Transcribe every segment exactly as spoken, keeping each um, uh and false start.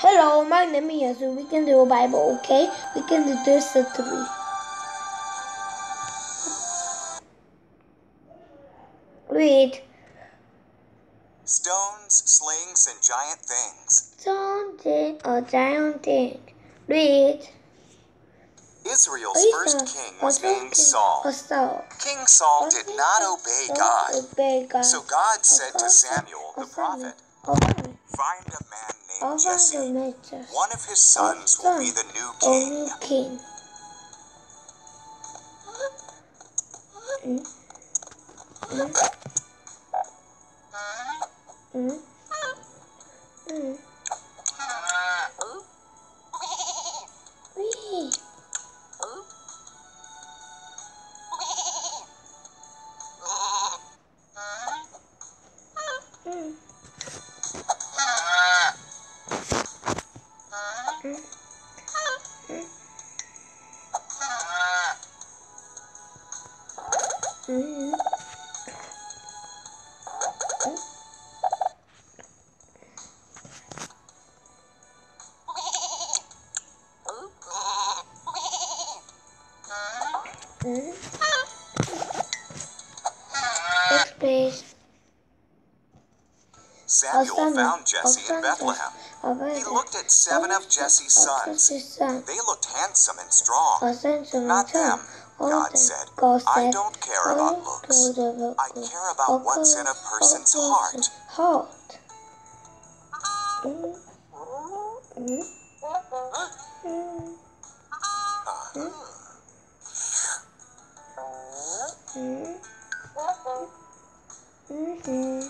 Hello, my name is Yasu. We can do a Bible, okay? We can do this three. Read. Stones, slings, and giant things. Stone thing or giant thing. Read. Israel's Israel, first king was named Saul. Saul. King Saul did not obey God. Obey God. So God said to Samuel the prophet, "Find a man named Jesse. One of his sons will be the new king." king. Mm. Mm. Mm. Mm. Wee. Mm. Mm. Mm. Next page. Samuel found Jesse in Bethlehem. He looked at seven of Jesse's sons. They looked handsome and strong. Not them. God said, "I don't care about looks. I care about what's in a person's heart." Heart. Mm. Mm. Mm. Mm. Mm-hmm.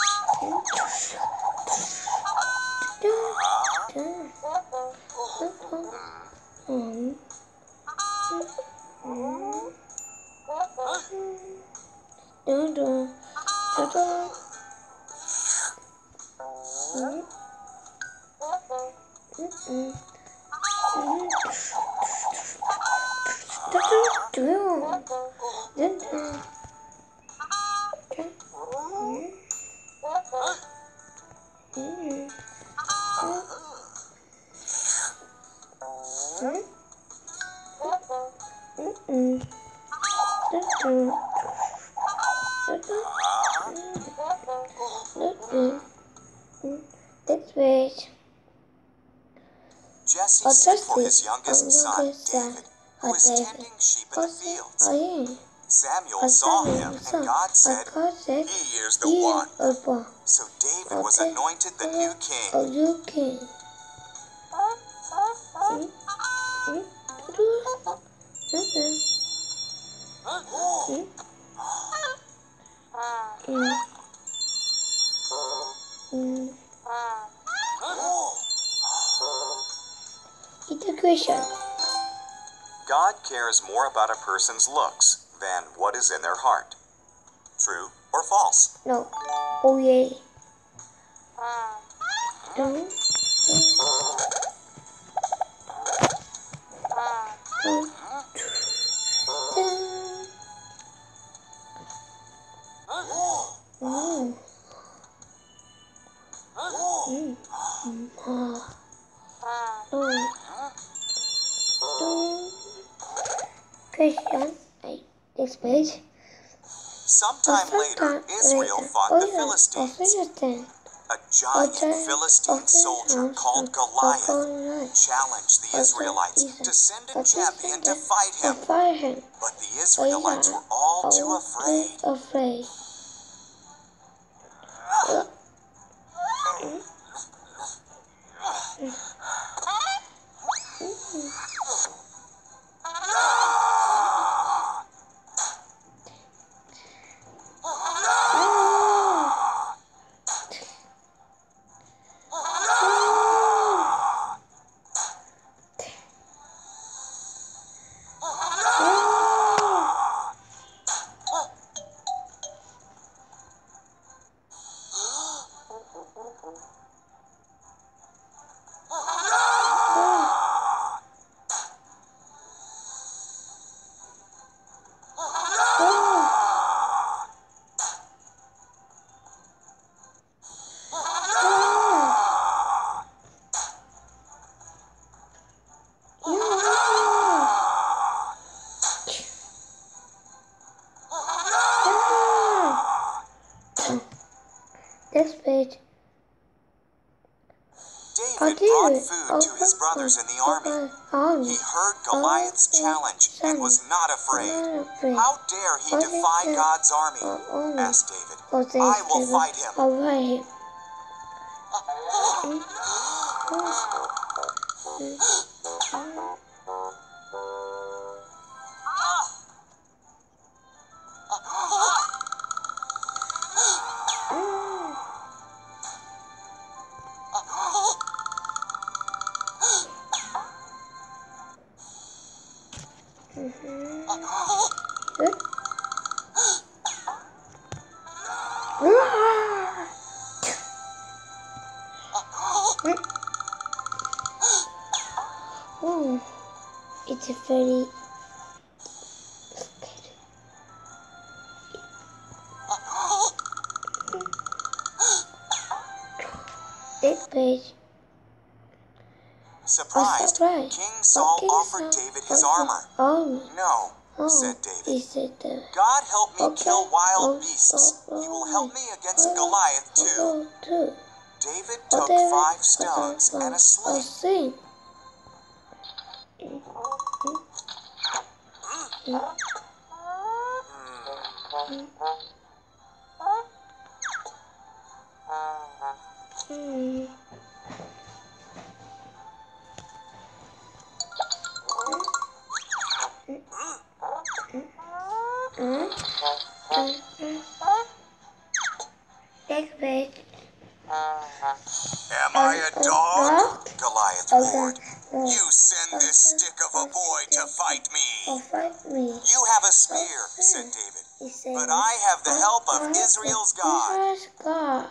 Next page. Jesse sent for his youngest son, David, who was tending sheep in the fields. Samuel saw him, and God said, "He is the one." So David was anointed the new king. Integration. God cares more about a person's looks than what is in their heart. True or false? No. Oh yeah. No. Question. Next page. Sometime later, Israel fought the Philistines. A giant Philistine soldier called Goliath challenged the Israelites to send a champion to fight him. But the Israelites were all too afraid. David brought food to his brothers in the army. He heard Goliath's challenge and was not afraid. How dare he defy God's army? Asked David. I will fight him. Oh, it's a very big page. Surprised, Surprise. King Saul King offered Saul David his offered armor. armor. No, Oh, said David. he said that. God help me Okay. kill wild Oh, beasts. oh, He will oh, help me against oh, Goliath too. Oh, too. David Oh, took David, five oh, stones oh, and a oh, sling. sling. Mm. Next page. Am I a dog? Goliath roared. You send this stick of a boy to fight me. Oh, fight me. You have a spear, said David. He said, But I have the help of Israel's God. Israel's God.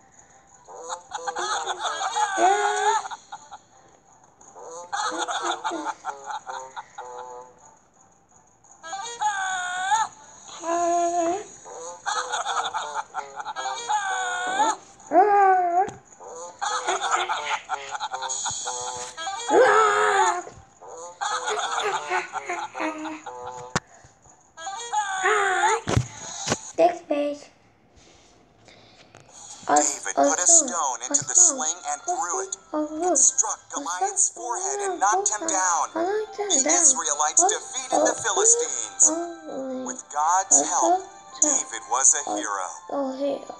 Next page. David put a stone into the sling and threw it. It struck Goliath's forehead and knocked him down. The Israelites defeated the Philistines. With God's help, David was a hero. Oh, hero.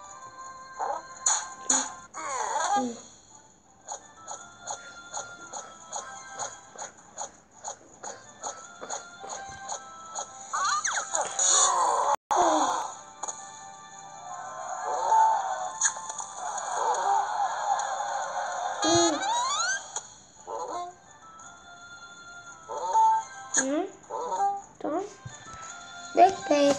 Next page.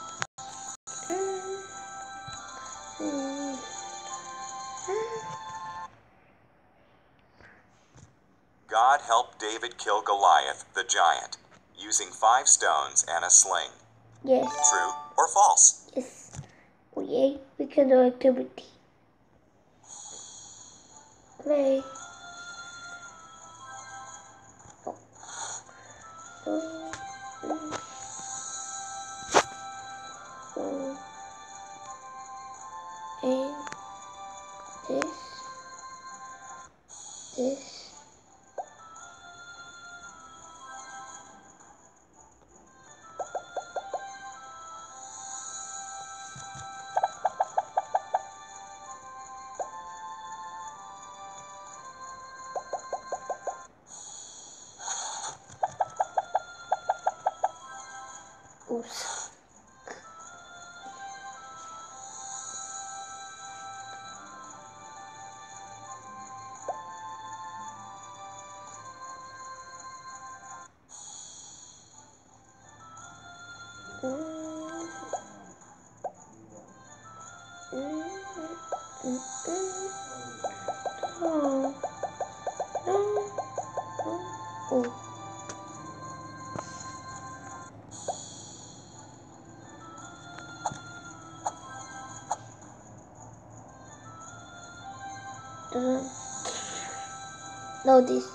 God helped David kill Goliath, the giant, using five stones and a sling. Yes. True or false? Yes. We we can do activity. Play. Oh. Oh. Oh. Oh. And this. This. Oops. Oh. Oh. Uh, no, this.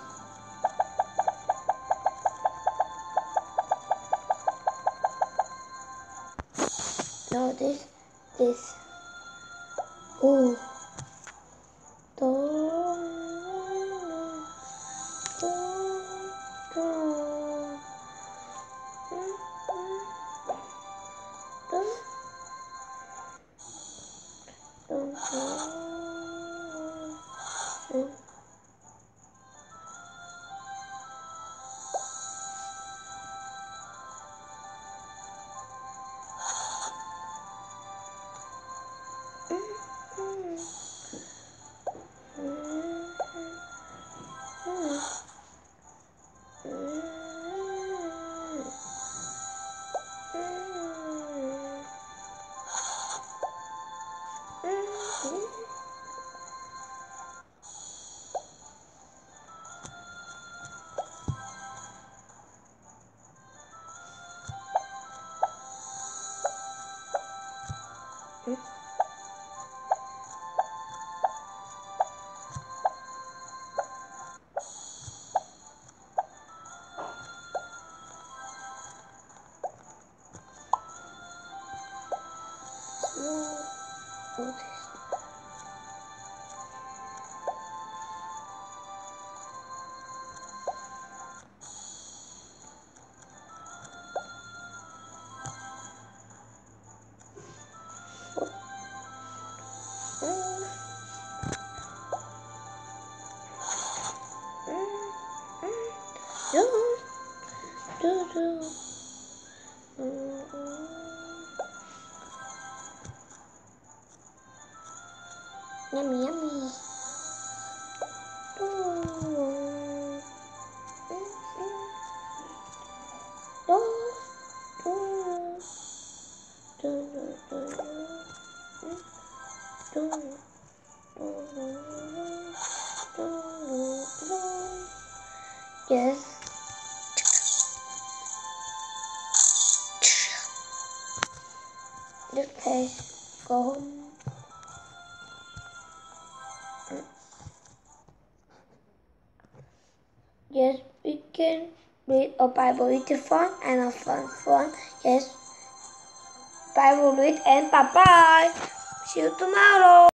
No, this. This. Oh. Oh. Yes. Okay, go home. Yes, we can read a Bible with the fun and a fun fun. Yes, Bible read and bye bye. See you tomorrow.